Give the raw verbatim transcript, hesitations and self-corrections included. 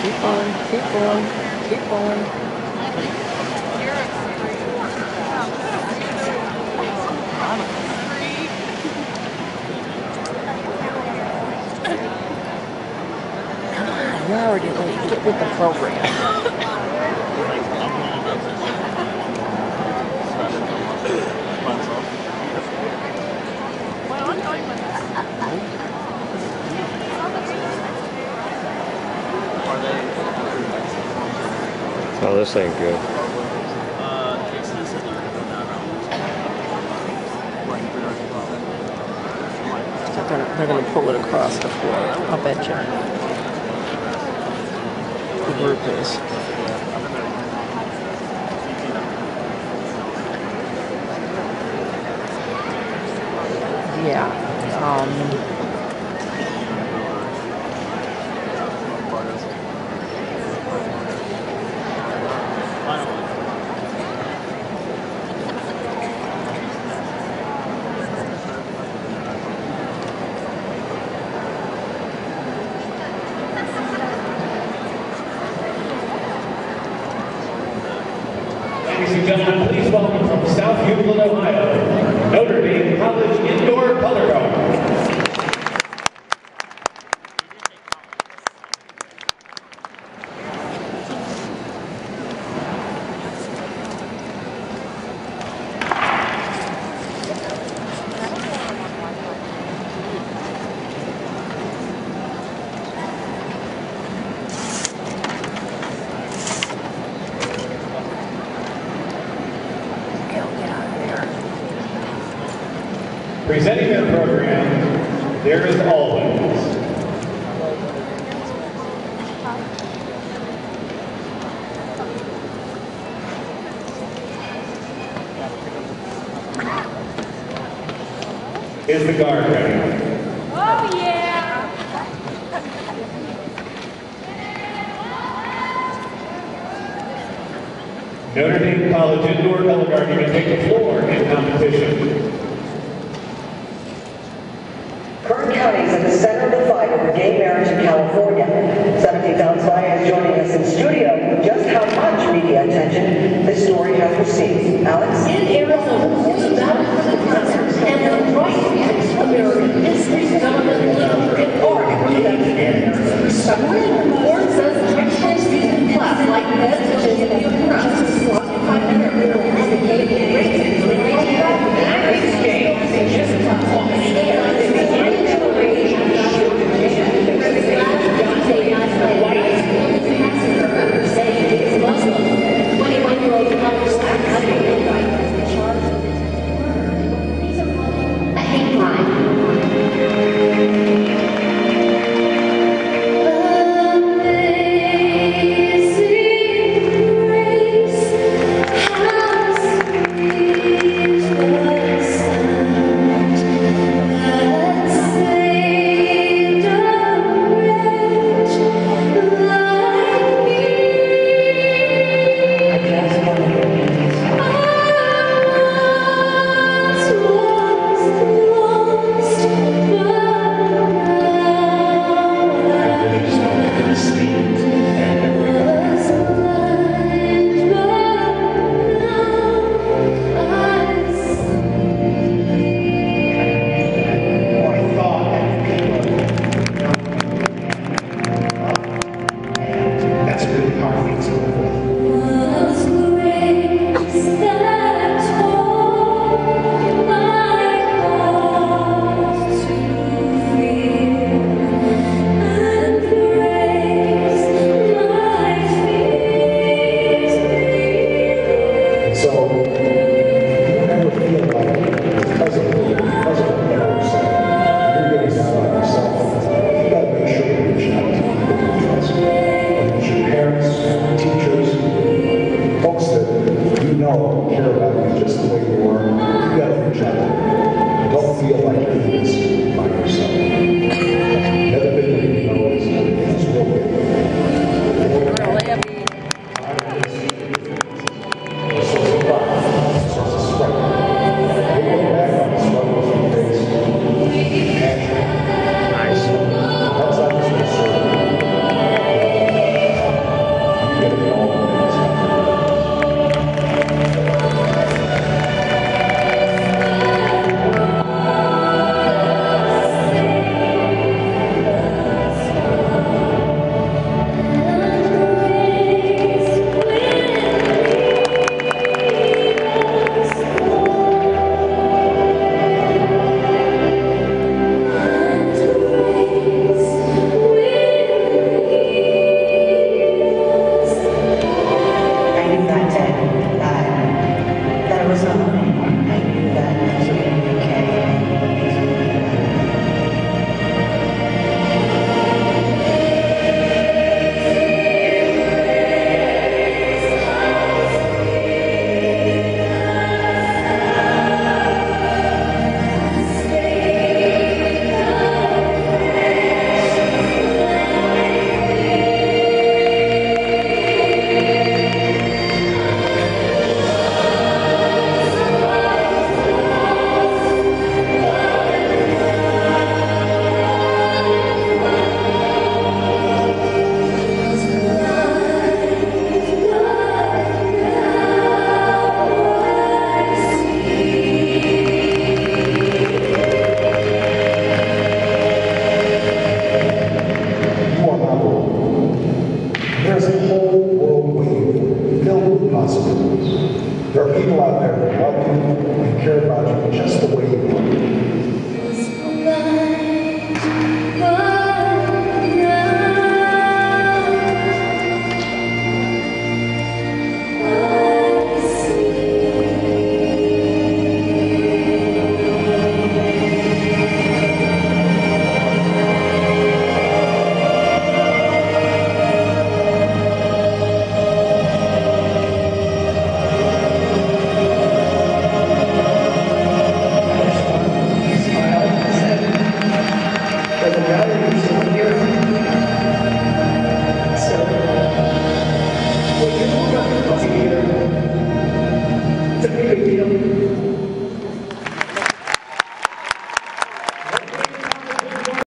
Keep on, keep on, keep on. Come on, you're already late. Get with the program. Oh, this ain't good. They're gonna, they're gonna pull it across the floor. I'll bet you. The group is. Yeah. Um. Ladies and gentlemen, please welcome from South Euclid, Ohio, Notre Dame College Indoor Color Guard. Presenting their program, there is always is the guard ready? Oh yeah! Notre Dame College Indoor Color Guard, you're going to take the floor in competition. Kern County is at the center of the fight over gay marriage in California. seventeen Pounds Maya is joining us in studio with just how much media attention this story has received. Alex? In Arizona, there's a battle for the guns and the right to American history, government, literature, and art for suffering. Ford says textbooks used in class, like beds which is the oppressed, is classified under the indicated races, just the way